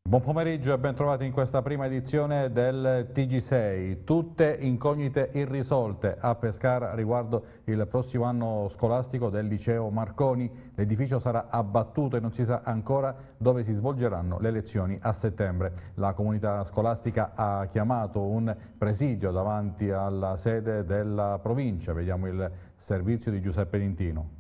Buon pomeriggio e ben trovati in questa prima edizione del TG6. Tutte incognite irrisolte a Pescara riguardo il prossimo anno scolastico del liceo Marconi. L'edificio sarà abbattuto e non si sa ancora dove si svolgeranno le lezioni a settembre. La comunità scolastica ha chiamato un presidio davanti alla sede della provincia. Vediamo il servizio di Giuseppe Lintino.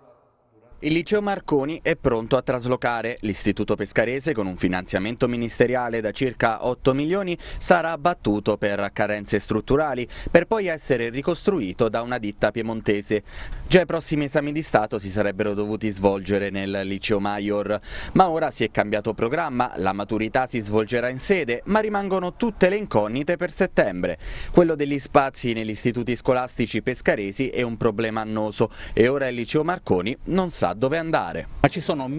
Il liceo Marconi è pronto a traslocare. L'istituto pescarese, con un finanziamento ministeriale da circa 8 milioni, sarà abbattuto per carenze strutturali, per poi essere ricostruito da una ditta piemontese. Già i prossimi esami di Stato si sarebbero dovuti svolgere nel liceo Maior, ma ora si è cambiato programma, la maturità si svolgerà in sede, ma rimangono tutte le incognite per settembre. Quello degli spazi negli istituti scolastici pescaresi è un problema annoso e ora il liceo Marconi non sa dove andare. Ma ci sono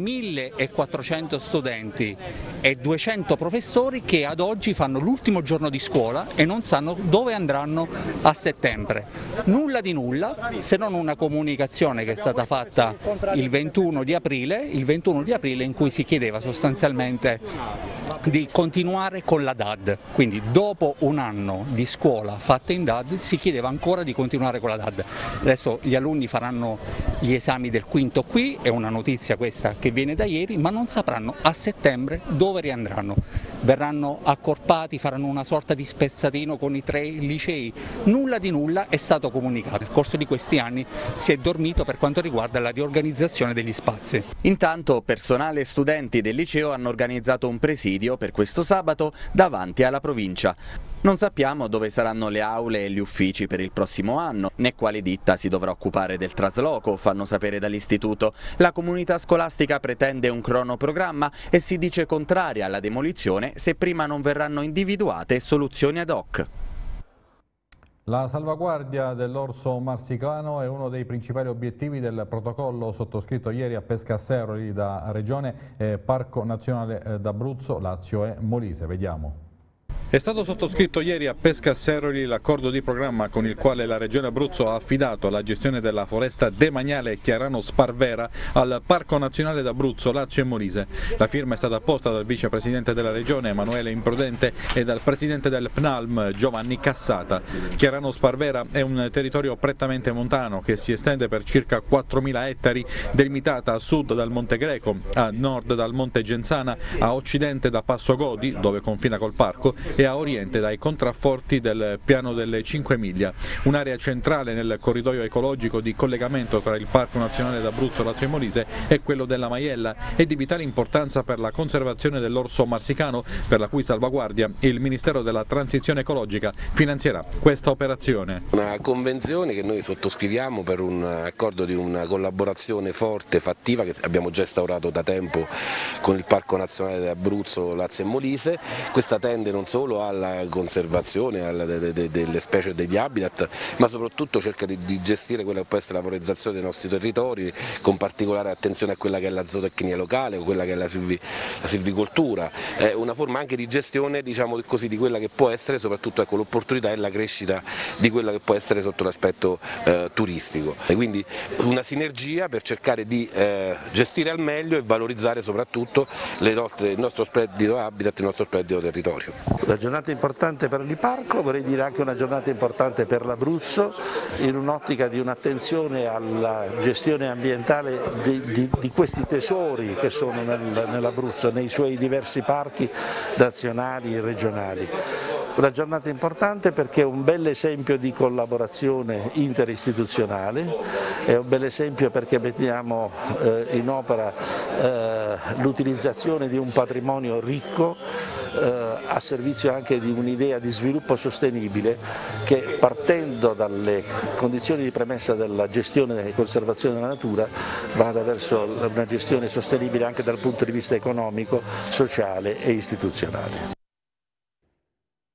1400 studenti e 200 professori che ad oggi fanno l'ultimo giorno di scuola e non sanno dove andranno a settembre. Nulla di nulla, se non una comunicazione che è stata fatta il 21 di aprile in cui si chiedeva sostanzialmente di continuare con la DAD, quindi dopo un anno di scuola fatta in DAD si chiedeva ancora di continuare con la DAD. Adesso gli alunni faranno gli esami del quinto qui, è una notizia questa che viene da ieri, ma non sapranno a settembre dove riandranno. Verranno accorpati, faranno una sorta di spezzatino con i 3 licei, nulla di nulla è stato comunicato. Nel corso di questi anni si è dormito per quanto riguarda la riorganizzazione degli spazi. Intanto personale e studenti del liceo hanno organizzato un presidio per questo sabato davanti alla provincia. Non sappiamo dove saranno le aule e gli uffici per il prossimo anno, né quale ditta si dovrà occupare del trasloco, fanno sapere dall'istituto. La comunità scolastica pretende un cronoprogramma e si dice contraria alla demolizione se prima non verranno individuate soluzioni ad hoc. La salvaguardia dell'orso marsicano è uno dei principali obiettivi del protocollo sottoscritto ieri a Pescasseroli da Regione e Parco Nazionale d'Abruzzo, Lazio e Molise. Vediamo. È stato sottoscritto ieri a Pescasseroli l'accordo di programma con il quale la Regione Abruzzo ha affidato la gestione della foresta demaniale Chiarano-Sparvera al Parco Nazionale d'Abruzzo, Lazio e Molise. La firma è stata apposta dal vicepresidente della Regione Emanuele Imprudente e dal presidente del PNALM Giovanni Cassata. Chiarano-Sparvera è un territorio prettamente montano che si estende per circa 4.000 ettari, delimitata a sud dal Monte Greco, a nord dal Monte Genzana, a occidente da Passo Godi, dove confina col parco, e a oriente dai contrafforti del piano delle 5 Miglia, un'area centrale nel corridoio ecologico di collegamento tra il Parco Nazionale d'Abruzzo, Lazio e Molise e quello della Maiella e di vitale importanza per la conservazione dell'orso marsicano, per la cui salvaguardia il Ministero della Transizione Ecologica finanzierà questa operazione. Una convenzione che noi sottoscriviamo per un accordo di una collaborazione forte, fattiva, che abbiamo già instaurato da tempo con il Parco Nazionale d'Abruzzo, Lazio e Molise. Questa tende non solo alla conservazione delle specie e degli habitat, ma soprattutto cerca di gestire quella che può essere la valorizzazione dei nostri territori, con particolare attenzione a quella che è la zootecnia locale o quella che è la silvicoltura. È una forma anche di gestione, diciamo così, di quella che può essere soprattutto l'opportunità e la crescita di quella che può essere sotto l'aspetto turistico. E quindi una sinergia per cercare di gestire al meglio e valorizzare soprattutto il nostro splendido habitat, il nostro splendido territorio. Una giornata importante per il parco, vorrei dire anche una giornata importante per l'Abruzzo, in un'ottica di un'attenzione alla gestione ambientale di questi tesori che sono nell'Abruzzo, nei suoi diversi parchi nazionali e regionali. Una giornata importante perché è un bel esempio di collaborazione interistituzionale, è un bel esempio perché mettiamo in opera l'utilizzazione di un patrimonio ricco a servizio anche di un'idea di sviluppo sostenibile che, partendo dalle condizioni di premessa della gestione e conservazione della natura, vada verso una gestione sostenibile anche dal punto di vista economico, sociale e istituzionale.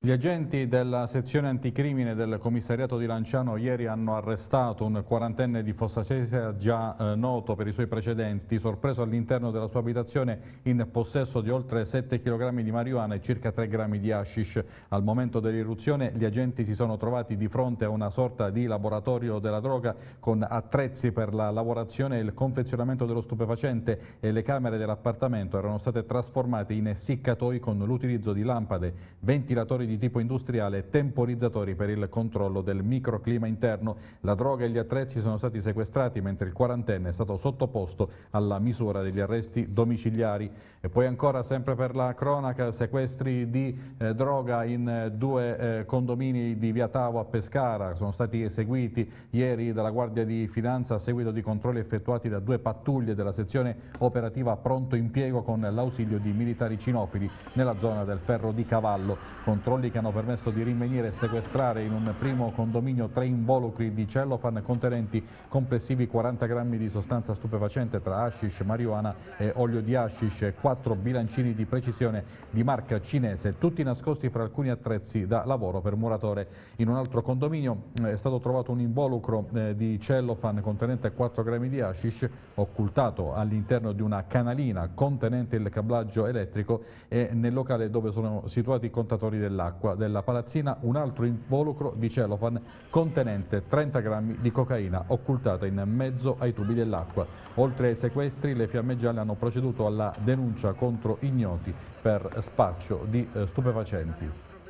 Gli agenti della sezione anticrimine del commissariato di Lanciano ieri hanno arrestato un quarantenne di Fossacese già noto per i suoi precedenti, sorpreso all'interno della sua abitazione in possesso di oltre 7 kg di marijuana e circa 3 grammi di hashish. Al momento dell'irruzione gli agenti si sono trovati di fronte a una sorta di laboratorio della droga con attrezzi per la lavorazione e il confezionamento dello stupefacente, e le camere dell'appartamento erano state trasformate in essiccatoi con l'utilizzo di lampade, ventilatori di tipo industriale e temporizzatori per il controllo del microclima interno. La droga e gli attrezzi sono stati sequestrati mentre il quarantenne è stato sottoposto alla misura degli arresti domiciliari. E poi ancora, sempre per la cronaca, sequestri di droga in 2 condomini di Via Tavo a Pescara. Sono stati eseguiti ieri dalla Guardia di Finanza a seguito di controlli effettuati da 2 pattuglie della sezione operativa Pronto Impiego con l'ausilio di militari cinofili nella zona del Ferro di Cavallo. Controlli che hanno permesso di rinvenire e sequestrare in un primo condominio 3 involucri di cellofan contenenti complessivi 40 grammi di sostanza stupefacente tra hashish, marijuana e olio di hashish, e 4 bilancini di precisione di marca cinese, tutti nascosti fra alcuni attrezzi da lavoro per muratore. In un altro condominio è stato trovato un involucro di cellofan contenente 4 grammi di hashish occultato all'interno di una canalina contenente il cablaggio elettrico, e nel locale dove sono situati i contatori dell'acqua della palazzina un altro involucro di cellofan contenente 30 grammi di cocaina occultata in mezzo ai tubi dell'acqua. Oltre ai sequestri, le Fiamme Gialle hanno proceduto alla denuncia contro ignoti per spaccio di stupefacenti.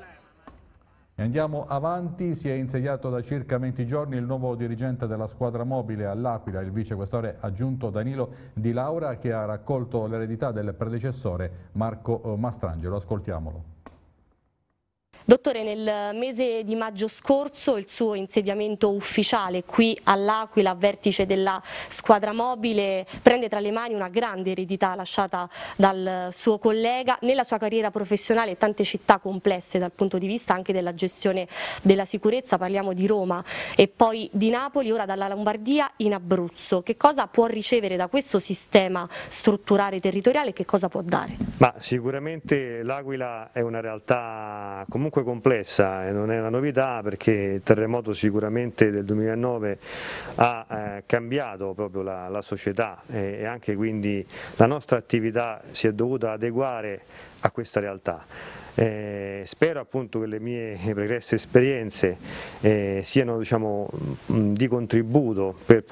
E andiamo avanti. Si è insediato da circa 20 giorni il nuovo dirigente della squadra mobile all'Aquila, il vicequestore aggiunto Danilo Di Laura, che ha raccolto l'eredità del predecessore Marco Mastrangelo. Ascoltiamolo. Dottore, nel mese di maggio scorso il suo insediamento ufficiale qui all'Aquila, a vertice della squadra mobile, prende tra le mani una grande eredità lasciata dal suo collega. Nella sua carriera professionale tante città complesse dal punto di vista anche della gestione della sicurezza, parliamo di Roma e poi di Napoli, ora dalla Lombardia in Abruzzo. Che cosa può ricevere da questo sistema strutturale territoriale e che cosa può dare? Ma sicuramente l'Aquila è una realtà comunque complessa e non è una novità, perché il terremoto sicuramente del 2009 ha cambiato proprio la società e anche quindi la nostra attività si è dovuta adeguare a questa realtà. Spero appunto che le mie pregresse esperienze siano, diciamo, di contributo per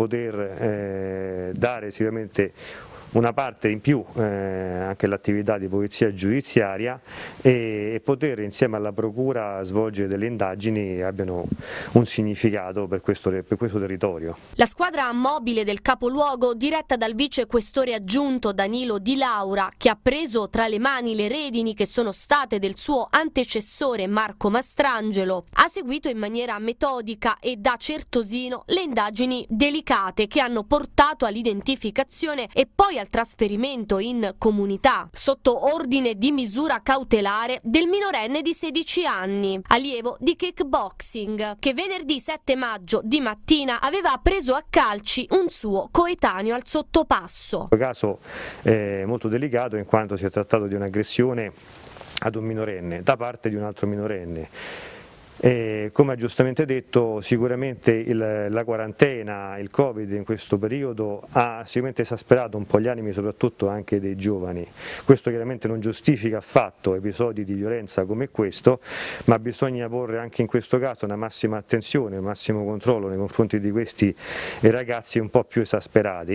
poter dare sicuramente una parte in più anche all'attività di polizia giudiziaria e poter insieme alla procura svolgere delle indagini che abbiano un significato per questo territorio. La squadra mobile del capoluogo, diretta dal vice questore aggiunto Danilo Di Laura, che ha preso tra le mani le redini che sono state del suo antecessore Marco Mastrangelo, ha seguito in maniera metodica e da certosino le indagini delicate che hanno portato all'identificazione e poi al trasferimento in comunità sotto ordine di misura cautelare del minorenne di 16 anni, allievo di kickboxing, che venerdì 7 maggio di mattina aveva preso a calci un suo coetaneo al sottopasso. Un caso molto delicato, in quanto si è trattato di un'aggressione ad un minorenne da parte di un altro minorenne. Come ha giustamente detto, sicuramente la quarantena, il Covid in questo periodo ha sicuramente esasperato un po' gli animi, soprattutto anche dei giovani. Questo chiaramente non giustifica affatto episodi di violenza come questo, ma bisogna porre anche in questo caso una massima attenzione, un massimo controllo nei confronti di questi ragazzi un po' più esasperati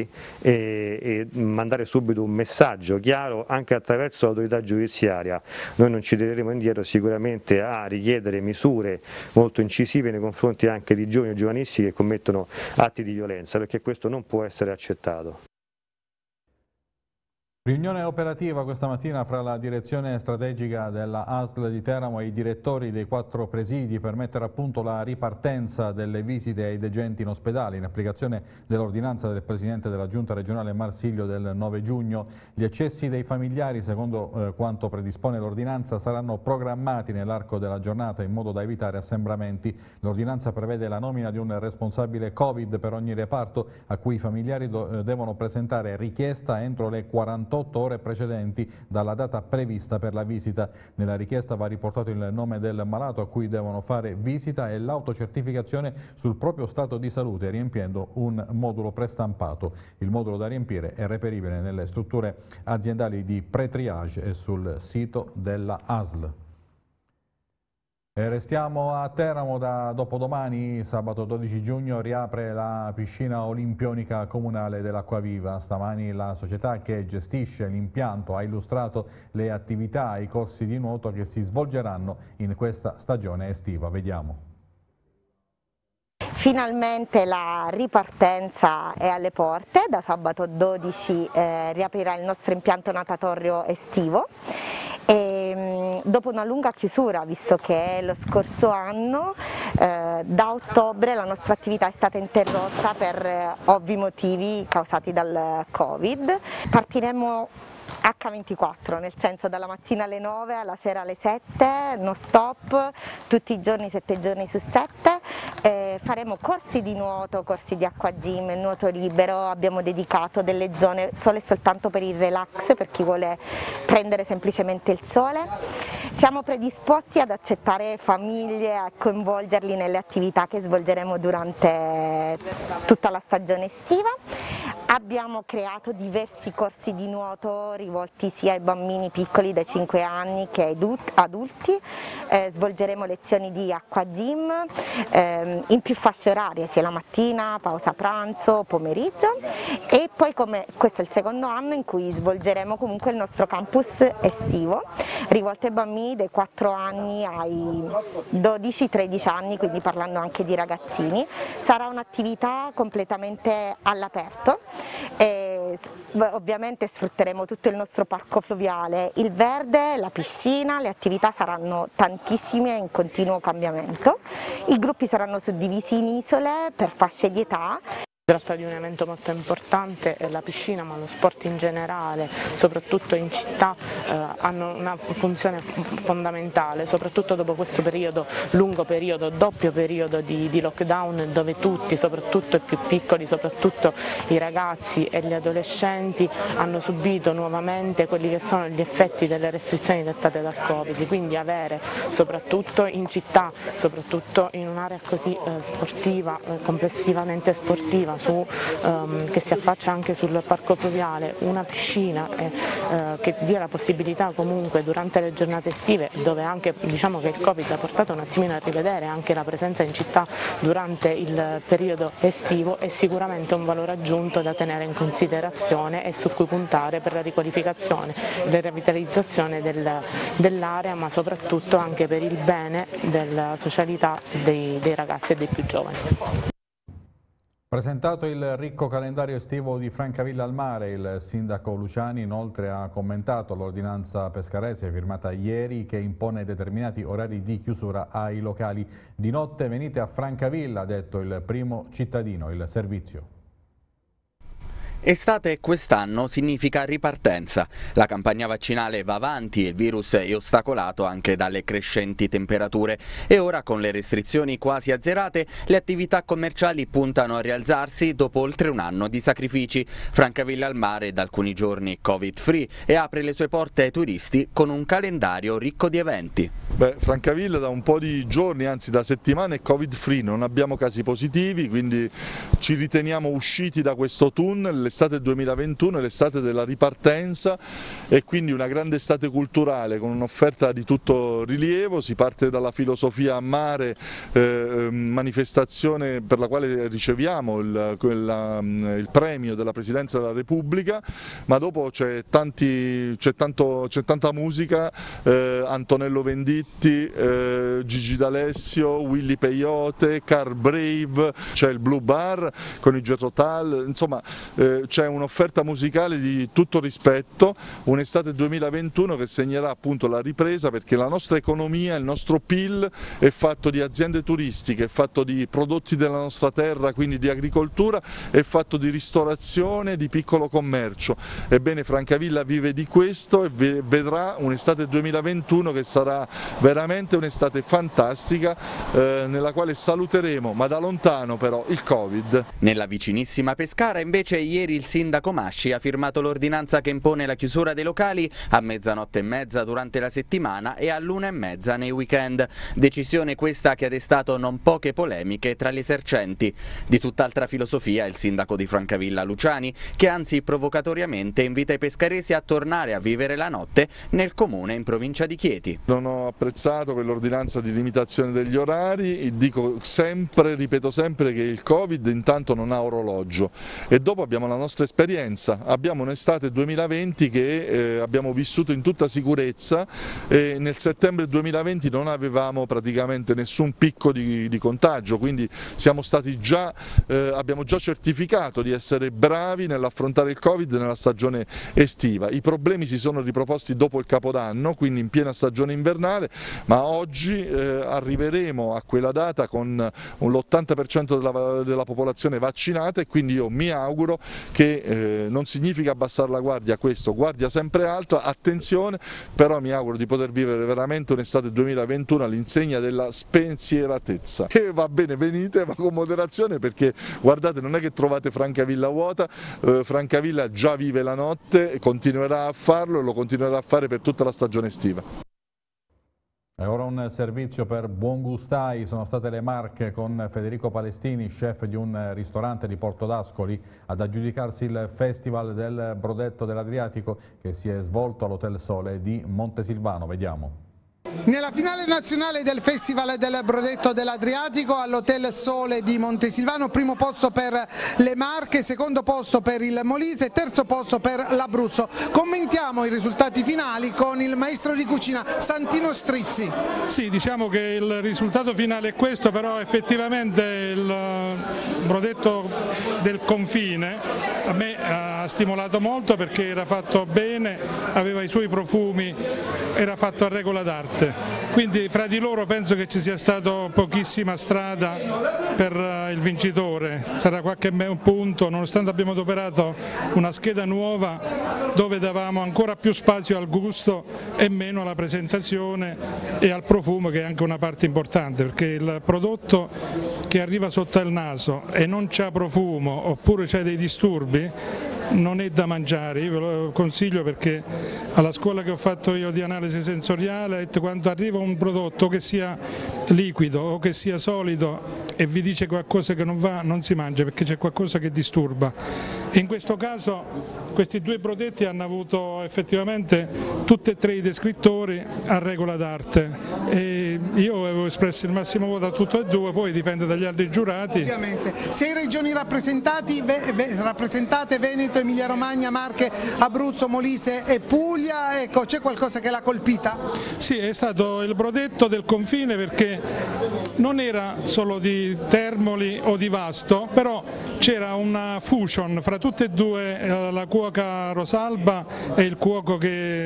e mandare subito un messaggio chiaro anche attraverso l'autorità giudiziaria. Noi non ci tireremo indietro sicuramente a richiedere misure molto incisive nei confronti anche di giovani o giovanissimi che commettono atti di violenza, perché questo non può essere accettato. Riunione operativa questa mattina fra la direzione strategica della ASL di Teramo e i direttori dei 4 presidi per mettere a punto la ripartenza delle visite ai degenti in ospedale in applicazione dell'ordinanza del Presidente della Giunta regionale Marsiglio del 9 giugno. Gli accessi dei familiari, secondo quanto predispone l'ordinanza, saranno programmati nell'arco della giornata in modo da evitare assembramenti. L'ordinanza prevede la nomina di un responsabile Covid per ogni reparto a cui i familiari devono presentare richiesta entro le 48 48 ore precedenti dalla data prevista per la visita. Nella richiesta va riportato il nome del malato a cui devono fare visita e l'autocertificazione sul proprio stato di salute, riempiendo un modulo prestampato. Il modulo da riempire è reperibile nelle strutture aziendali di pre-triage e sul sito della ASL. E restiamo a Teramo. Da dopodomani, sabato 12 giugno, riapre la piscina olimpionica comunale dell'Acquaviva. Stamani la società che gestisce l'impianto ha illustrato le attività e i corsi di nuoto che si svolgeranno in questa stagione estiva. Vediamo. Finalmente la ripartenza è alle porte, da sabato 12 riaprirà il nostro impianto natatorio estivo. E dopo una lunga chiusura, visto che lo scorso anno da ottobre la nostra attività è stata interrotta per ovvi motivi causati dal Covid, partiremo H24, nel senso dalla mattina alle 9 alla sera alle 7, non stop, tutti i giorni, 7 giorni su 7. Faremo corsi di nuoto, corsi di acqua gym, nuoto libero. Abbiamo dedicato delle zone solo e soltanto per il relax, per chi vuole prendere semplicemente il sole. Siamo predisposti ad accettare famiglie, a coinvolgerli nelle attività che svolgeremo durante tutta la stagione estiva. Abbiamo creato diversi corsi di nuoto rivolti sia ai bambini piccoli dai 5 anni che ai adulti. Svolgeremo lezioni di acqua gym in più fasce orarie, sia la mattina, pausa pranzo, pomeriggio, e poi questo è il secondo anno in cui svolgeremo comunque il nostro campus estivo rivolto ai bambini dai 4 anni ai 12-13 anni, quindi parlando anche di ragazzini. Sarà un'attività completamente all'aperto. Ovviamente sfrutteremo tutto il nostro parco fluviale, il verde, la piscina, le attività saranno tantissime e in continuo cambiamento. I gruppi saranno suddivisi in isole per fasce di età. Si tratta di un evento molto importante, la piscina ma lo sport in generale, soprattutto in città, hanno una funzione fondamentale, soprattutto dopo questo periodo, lungo periodo, doppio periodo di lockdown, dove tutti, soprattutto i più piccoli, soprattutto i ragazzi e gli adolescenti, hanno subito nuovamente quelli che sono gli effetti delle restrizioni dettate dal Covid. Quindi avere, soprattutto in città, soprattutto in un'area così sportiva, complessivamente sportiva, che si affaccia anche sul parco fluviale, una piscina che dia la possibilità comunque durante le giornate estive, dove anche diciamo che il Covid ha portato un attimino a rivedere anche la presenza in città durante il periodo estivo, è sicuramente un valore aggiunto da tenere in considerazione e su cui puntare per la riqualificazione e la rivitalizzazione dell'area, ma soprattutto anche per il bene della socialità dei ragazzi e dei più giovani. Presentato il ricco calendario estivo di Francavilla al Mare, il sindaco Luciani inoltre ha commentato l'ordinanza pescarese firmata ieri che impone determinati orari di chiusura ai locali. Di notte venite a Francavilla, ha detto il primo cittadino, il servizio. Estate quest'anno significa ripartenza. La campagna vaccinale va avanti, il virus è ostacolato anche dalle crescenti temperature e ora, con le restrizioni quasi azzerate, le attività commerciali puntano a rialzarsi dopo oltre un anno di sacrifici. Francavilla al Mare è da alcuni giorni Covid free e apre le sue porte ai turisti con un calendario ricco di eventi. Francavilla da un po' di giorni, anzi da settimane, è Covid free, non abbiamo casi positivi, quindi ci riteniamo usciti da questo tunnel. L'estate 2021 è l'estate della ripartenza e quindi una grande estate culturale con un'offerta di tutto rilievo. Si parte dalla filosofia a mare, manifestazione per la quale riceviamo il premio della Presidenza della Repubblica, ma dopo c'è tanta musica, Antonello Venditti, Gigi D'Alessio, Willy Peyote, Car Brave, c'è il Blue Bar con i Jet Total, insomma c'è un'offerta musicale di tutto rispetto, un'estate 2021 che segnerà appunto la ripresa, perché la nostra economia, il nostro PIL è fatto di aziende turistiche, è fatto di prodotti della nostra terra, quindi di agricoltura, è fatto di ristorazione, di piccolo commercio. Ebbene, Francavilla vive di questo e vedrà un'estate 2021 che sarà veramente un'estate fantastica nella quale saluteremo, ma da lontano però, il Covid. Nella vicinissima Pescara invece ieri il sindaco Masci ha firmato l'ordinanza che impone la chiusura dei locali a 00:30 durante la settimana e all'1:30 nei weekend. Decisione questa che ha destato non poche polemiche tra gli esercenti. Di tutt'altra filosofia il sindaco di Francavilla Luciani, che anzi provocatoriamente invita i pescaresi a tornare a vivere la notte nel comune in provincia di Chieti. Non ho apprezzato quell'ordinanza di limitazione degli orari, dico sempre, ripeto sempre che il Covid intanto non ha orologio e dopo abbiamo la nostra esperienza, abbiamo un'estate 2020 che abbiamo vissuto in tutta sicurezza e nel settembre 2020 non avevamo praticamente nessun picco di contagio, quindi siamo stati abbiamo già certificato di essere bravi nell'affrontare il Covid nella stagione estiva. I problemi si sono riproposti dopo il Capodanno, quindi in piena stagione invernale, ma oggi arriveremo a quella data con l'80% della popolazione vaccinata e quindi io mi auguro che non significa abbassare la guardia questo, guardia sempre alta, attenzione, però mi auguro di poter vivere veramente un'estate 2021 all'insegna della spensieratezza. E va bene, venite ma con moderazione, perché guardate, non è che trovate Francavilla vuota, Francavilla già vive la notte e continuerà a farlo e lo continuerà a fare per tutta la stagione estiva. E ora un servizio per buon gustai. Sono state le Marche con Federico Palestini, chef di un ristorante di Porto d'Ascoli, ad aggiudicarsi il Festival del Brodetto dell'Adriatico che si è svolto all'Hotel Sole di Montesilvano. Vediamo. Nella finale nazionale del Festival del Brodetto dell'Adriatico all'Hotel Sole di Montesilvano, primo posto per le Marche, secondo posto per il Molise, terzo posto per l'Abruzzo. Commentiamo i risultati finali con il maestro di cucina Santino Strizzi. Sì, diciamo che il risultato finale è questo, però effettivamente il Brodetto del Confine a me ha stimolato molto perché era fatto bene, aveva i suoi profumi, era fatto a regola d'arte. Quindi fra di loro penso che ci sia stata pochissima strada per il vincitore, sarà qualche punto, nonostante abbiamo adoperato una scheda nuova dove davamo ancora più spazio al gusto e meno alla presentazione e al profumo, che è anche una parte importante, perché il prodotto che arriva sotto il naso e non c'ha profumo oppure c'è dei disturbi non è da mangiare. Io ve lo consiglio perché alla scuola che ho fatto io di analisi sensoriale, quando arriva un prodotto che sia liquido o che sia solido e vi dice qualcosa che non va, non si mangia perché c'è qualcosa che disturba. E in questo caso questi due prodotti hanno avuto effettivamente tutti e tre i descrittori a regola d'arte e io avevo espresso il massimo voto a tutti e due, poi dipende dagli altri giurati. Ovviamente. 6 regioni rappresentate, Veneto, Emilia Romagna, Marche, Abruzzo, Molise e Puglia, ecco, c'è qualcosa che l'ha colpita? Sì, è stato il Brodetto del Confine perché non era solo di Termoli o di Vasto, però c'era una fusion fra tutte e due, la cuoca Rosalba e il cuoco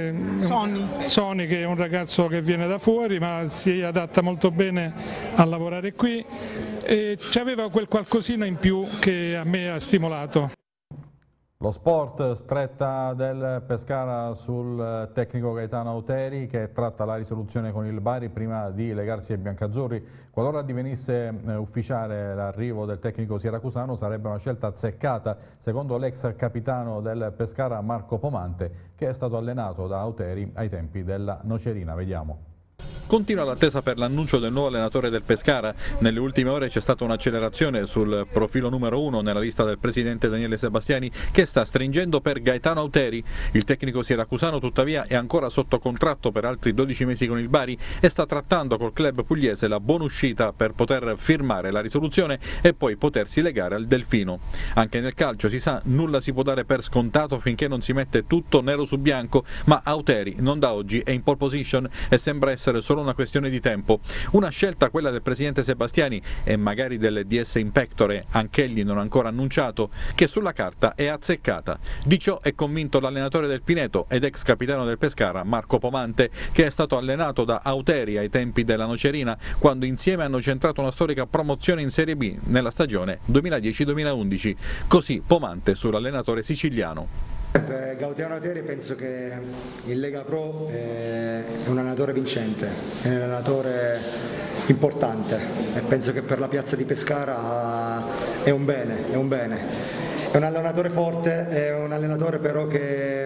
Sony, che è un ragazzo che viene da fuori ma si adatta molto bene a lavorare qui e c'aveva quel qualcosina in più che a me ha stimolato. Lo sport, stretta del Pescara sul tecnico Gaetano Auteri che tratta la risoluzione con il Bari prima di legarsi ai biancazzurri. Qualora divenisse ufficiale l'arrivo del tecnico siracusano sarebbe una scelta azzeccata, secondo l'ex capitano del Pescara Marco Pomante, che è stato allenato da Auteri ai tempi della Nocerina. Vediamo. Continua l'attesa per l'annuncio del nuovo allenatore del Pescara. Nelle ultime ore c'è stata un'accelerazione sul profilo numero 1 nella lista del presidente Daniele Sebastiani, che sta stringendo per Gaetano Auteri. Il tecnico siracusano tuttavia è ancora sotto contratto per altri 12 mesi con il Bari e sta trattando col club pugliese la buona uscita per poter firmare la risoluzione e poi potersi legare al Delfino. Anche nel calcio, si sa, nulla si può dare per scontato finché non si mette tutto nero su bianco, ma Auteri non da oggi è in pole position e sembra essere solo una questione di tempo. Una scelta, quella del presidente Sebastiani e magari del DS Impectore, anch'egli non ancora annunciato, che sulla carta è azzeccata. Di ciò è convinto l'allenatore del Pineto ed ex capitano del Pescara Marco Pomante, che è stato allenato da Auteri ai tempi della Nocerina, quando insieme hanno centrato una storica promozione in Serie B nella stagione 2010-2011. Così Pomante sull'allenatore siciliano. Gautiano Ateri penso che in Lega Pro è un allenatore vincente, è un allenatore importante e penso che per la piazza di Pescara è un bene, è un allenatore forte, è un allenatore però che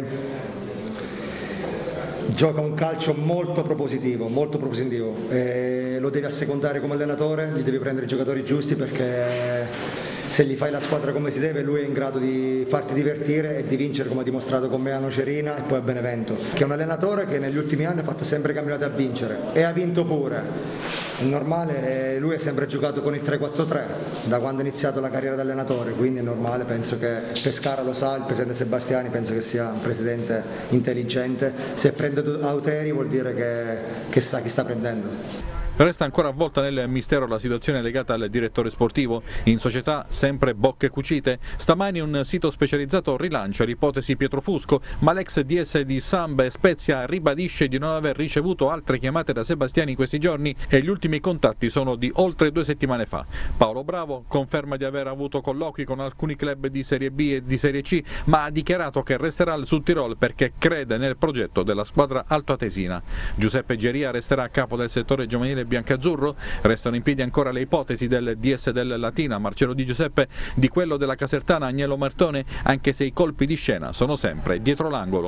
gioca un calcio molto propositivo, e lo devi assecondare come allenatore, gli devi prendere i giocatori giusti perché se gli fai la squadra come si deve lui è in grado di farti divertire e di vincere come ha dimostrato con me a Nocerina e poi a Benevento, che è un allenatore che negli ultimi anni ha fatto sempre campionati a vincere e ha vinto pure, è normale, lui ha sempre giocato con il 3-4-3 da quando ha iniziato la carriera da allenatore, quindi è normale, penso che Pescara lo sa, il presidente Sebastiani penso che sia un presidente intelligente, se prende Auteri vuol dire che sa chi sta prendendo. Resta ancora avvolta nel mistero la situazione legata al direttore sportivo. In società sempre bocche cucite. Stamani un sito specializzato rilancia l'ipotesi Pietrofusco, ma l'ex DS di Sambe Spezia ribadisce di non aver ricevuto altre chiamate da Sebastiani in questi giorni e gli ultimi contatti sono di oltre 2 settimane fa. Paolo Bravo conferma di aver avuto colloqui con alcuni club di Serie B e di Serie C, ma ha dichiarato che resterà al Sud Tirol perché crede nel progetto della squadra altoatesina. Giuseppe Geria resterà a capo del settore giovanile biancazzurro. Restano in piedi ancora le ipotesi del DS del Latina Marcello Di Giuseppe, di quello della Casertana Agnello Martone, anche se i colpi di scena sono sempre dietro l'angolo.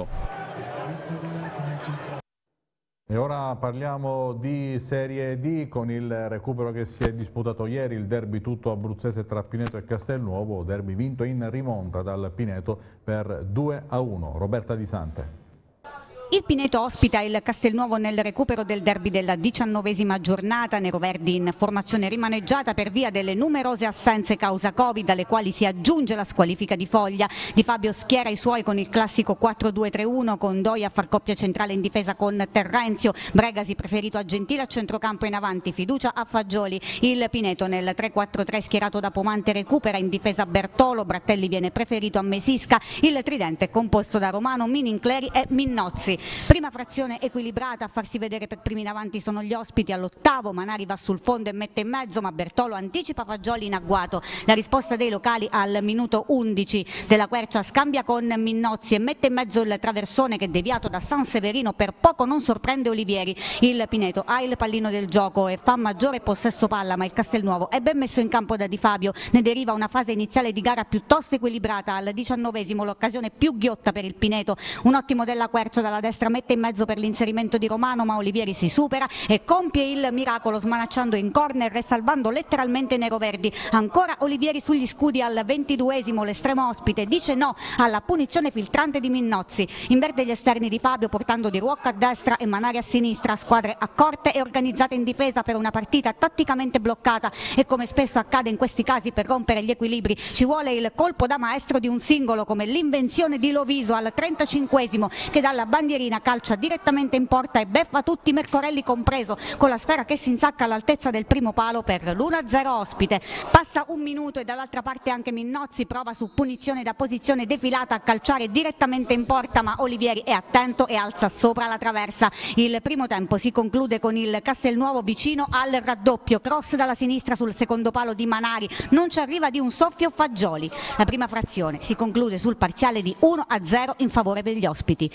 E ora parliamo di Serie D con il recupero che si è disputato ieri, il derby tutto abruzzese tra Pineto e Castelnuovo, derby vinto in rimonta dal Pineto per 2-1. Roberta Di Sante. Il Pineto ospita il Castelnuovo nel recupero del derby della 19ª giornata, neroverdi in formazione rimaneggiata per via delle numerose assenze causa Covid, alle quali si aggiunge la squalifica di Foglia. Di Fabio schiera i suoi con il classico 4-2-3-1, con Doia a far coppia centrale in difesa con Terrenzio, Bregasi preferito a Gentile a centrocampo in avanti, fiducia a Fagioli. Il Pineto nel 3-4-3 schierato da Pomante recupera in difesa Bertolo, Brattelli viene preferito a Mesisca, il tridente è composto da Romano, Minincleri e Minnozzi. Prima frazione equilibrata, a farsi vedere per primi in avanti sono gli ospiti all'8º, Manari va sul fondo e mette in mezzo, ma Bertolo anticipa Fagioli in agguato. La risposta dei locali al minuto 11, Della Quercia scambia con Minnozzi e mette in mezzo il traversone che deviato da San Severino per poco non sorprende Olivieri. Il Pineto ha il pallino del gioco e fa maggiore possesso palla, ma il Castelnuovo è ben messo in campo da Di Fabio, ne deriva una fase iniziale di gara piuttosto equilibrata. Al 19esimo l'occasione più ghiotta per il Pineto, un ottimo Della Quercia dalla destra mette in mezzo per l'inserimento di Romano, ma Olivieri si supera e compie il miracolo smanacciando in corner e salvando letteralmente i neroverdi. Ancora Olivieri sugli scudi al 22esimo, l'estremo ospite dice no alla punizione filtrante di Minnozzi. Inverde gli esterni di Fabio portando Di Ruocco a destra e Manari a sinistra, squadre accorte e organizzate in difesa per una partita tatticamente bloccata, e come spesso accade in questi casi per rompere gli equilibri ci vuole il colpo da maestro di un singolo come l'invenzione di Loviso al 35esimo, che dalla bandierina calcia direttamente in porta e beffa tutti, Mercorelli compreso, con la sfera che si insacca all'altezza del primo palo per l'1-0 ospite. Passa un minuto e dall'altra parte anche Minnozzi prova su punizione da posizione defilata a calciare direttamente in porta, ma Olivieri è attento e alza sopra la traversa. Il primo tempo si conclude con il Castelnuovo vicino al raddoppio, cross dalla sinistra sul secondo palo di Manari, non ci arriva di un soffio Fagioli. La prima frazione si conclude sul parziale di 1-0 in favore degli ospiti.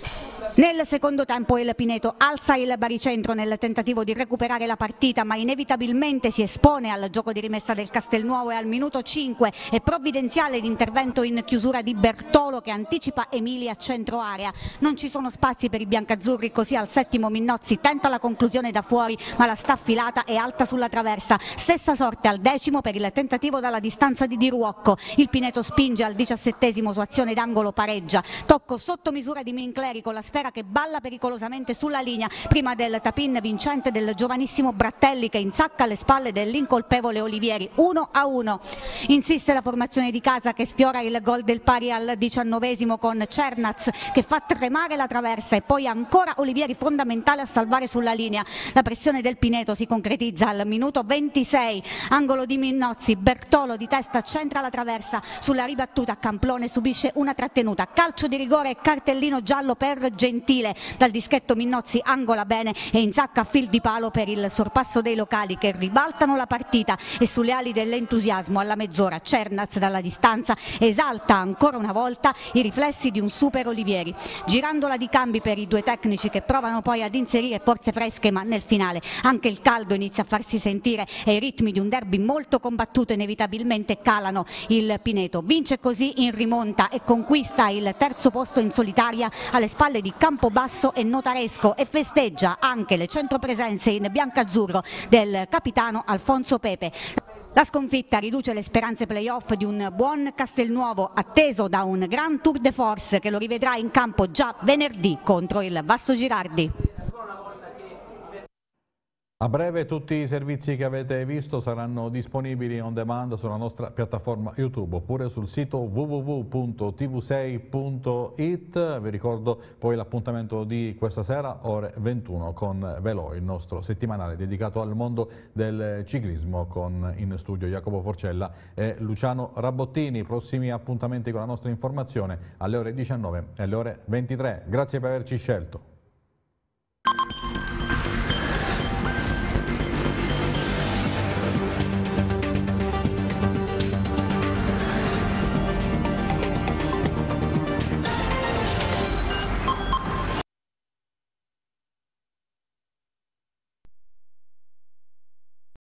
Nel secondo tempo il Pineto alza il baricentro nel tentativo di recuperare la partita, ma inevitabilmente si espone al gioco di rimessa del Castelnuovo e al minuto 5 è provvidenziale l'intervento in chiusura di Bertolo che anticipa Emili a centro area. Non ci sono spazi per i biancazzurri, così al 7° Minnozzi tenta la conclusione da fuori, ma la sta filata e alta sulla traversa. Stessa sorte al 10° per il tentativo dalla distanza di Di Ruocco. Il Pineto spinge al 17° su azione d'angolo, pareggia. Tocco sotto misura di Mincleri con la sfera che balla pericolosamente sulla linea prima del tap-in vincente del giovanissimo Brattelli che insacca alle spalle dell'incolpevole Olivieri. 1-1. Insiste la formazione di casa che sfiora il gol del pari al 19esimo con Cernaz che fa tremare la traversa, e poi ancora Olivieri fondamentale a salvare sulla linea. La pressione del Pineto si concretizza al minuto 26, angolo di Minnozzi, Bertolo di testa centra la traversa, sulla ribattuta Camplone subisce una trattenuta, calcio di rigore e cartellino giallo per Gentile. Gentile dal dischetto Minnozzi angola bene e insacca a fil di palo per il sorpasso dei locali che ribaltano la partita, e sulle ali dell'entusiasmo alla mezz'ora Cernaz dalla distanza esalta ancora una volta i riflessi di un super Olivieri. Girandola di cambi per i due tecnici che provano poi ad inserire forze fresche, ma nel finale anche il caldo inizia a farsi sentire e i ritmi di un derby molto combattuto inevitabilmente calano. Il Pineto vince così in rimonta e conquista il terzo posto in solitaria alle spalle di Campobasso e Notaresco, e festeggia anche le 100 presenze in biancazzurro del capitano Alfonso Pepe. La sconfitta riduce le speranze playoff di un buon Castelnuovo, atteso da un gran tour de force che lo rivedrà in campo già venerdì contro il Vasto Girardi. A breve tutti i servizi che avete visto saranno disponibili on demand sulla nostra piattaforma YouTube oppure sul sito www.tv6.it. Vi ricordo poi l'appuntamento di questa sera, ore 21, con Velò, il nostro settimanale dedicato al mondo del ciclismo, con in studio Jacopo Forcella e Luciano Rabottini. Prossimi appuntamenti con la nostra informazione alle ore 19 e alle ore 23. Grazie per averci scelto.